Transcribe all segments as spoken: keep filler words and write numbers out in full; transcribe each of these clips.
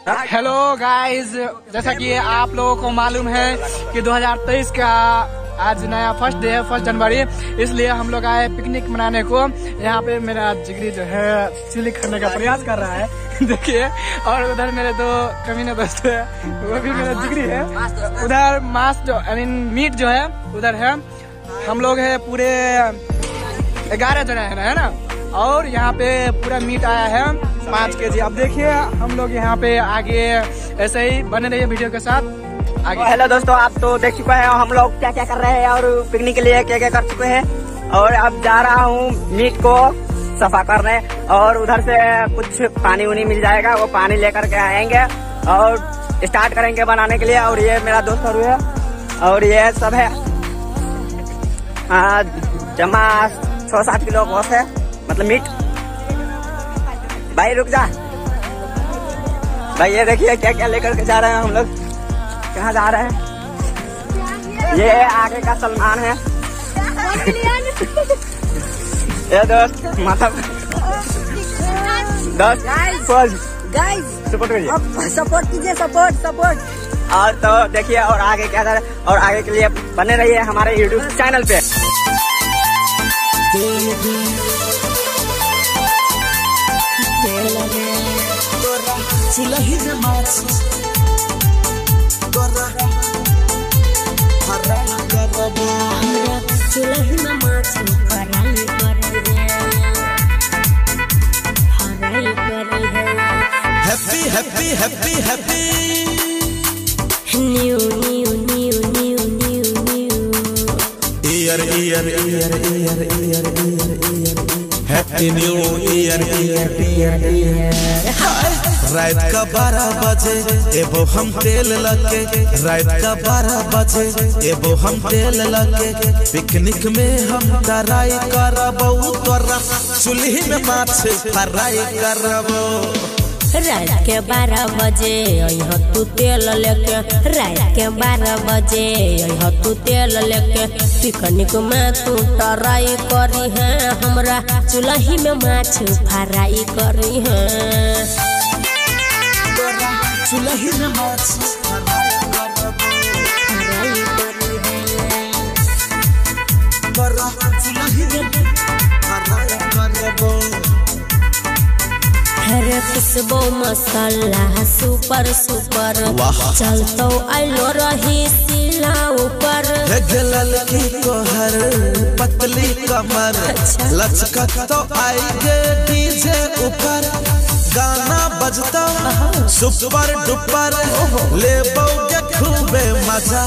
Hello guys, जैसा कि आप लोगों को मालूम है कि दो हज़ार तेईस का आज नया फर्स्ट डे है, फर्स्ट जनवरी, इसलिए हम लोग आए पिकनिक मनाने को। यहाँ पे मेरा जिगरी जो है चिली खाने का प्रयास कर रहा है देखिए। और उधर मेरे दो कमीने दोस्त है, वो भी मेरा जिगरी है। उधर मांस जो आई मीन मीट जो है उधर है। हम लोग है पूरे ग्यारह जने है ना, और यहाँ पे पूरा मीट आया है पाँच के जी। अब देखिए हम लोग यहाँ पे आगे ऐसे ही बने रहिए वीडियो के साथ आगे। हेलो दोस्तों, आप तो देख चुके हैं हम लोग क्या क्या कर रहे हैं और पिकनिक के लिए क्या क्या कर चुके हैं। और अब जा रहा हूँ मीट को सफा करने, और उधर से कुछ पानी उनी मिल जाएगा, वो पानी लेकर के आएंगे और स्टार्ट करेंगे बनाने के लिए। और ये मेरा दोस्त और है, और ये सब है हाँ जमा छह सात किलो गोश्त है, मतलब मीट। भाई रुक जा भाई, ये देखिए क्या क्या लेकर के जा रहे हैं हम लोग। कहाँ जा रहे हैं? ये आगे का सलमान है ये दोस्त मतलब दोस्त गाइस सपोर्ट करिए, सपोर्ट कीजिए, सपोर्ट सपोर्ट। और तो देखिए और आगे क्या कर, और आगे के लिए बने रहिए हमारे यूट्यूब चैनल पे। चुलही में माछ तोरा हरा करबो, चुलही में माछ फराई करबो, हराई करी है। Happy happy happy happy new new new new new new year year year year year year happy new year year year year. रात का बारह बजे एबो हम तेल लगे, रात का बारह बजे एबो हम तेल लगे, पिकनिक में हम तराई करबो, तोरा चुल्ही में माछ फ्राई करबो। रात के बारह बजे यहाँ तू तेल लेके, रात के बारह बजे यहाँ तू तेल लेके, पिकनिक में तू तराई करी है, हमरा चुल्ही में माछ फ्राई करी है। चुल्ही में माछ फ्राई करबो, फ्राई करी है, तोरा चुल्ही में फ्राई करबो। हरे खुशबू मसाला सुपर सुपर, चलतो आइलो रही सिला ऊपर। की कोहर पतली कमर, लचकत तो आएगे डीजे ऊपर, गाना बजता सुपर डुपर, ले बोगे खूबे मजा।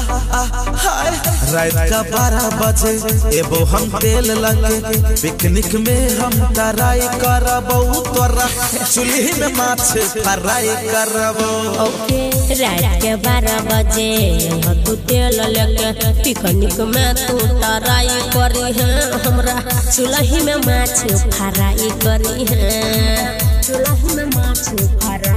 रात का बारह बजे एबो हम तेल लगे, पिकनिक में हम तराई करबो, तोरा चुल्ही में माछ फ्राई करबो। ओके रात के बारह बजे तू तेल लेके, पिकनिक में तू तराई करी है, हमरा चुल्ही में माछ फ्राई करी है, चुल्ही में माछ फ्राई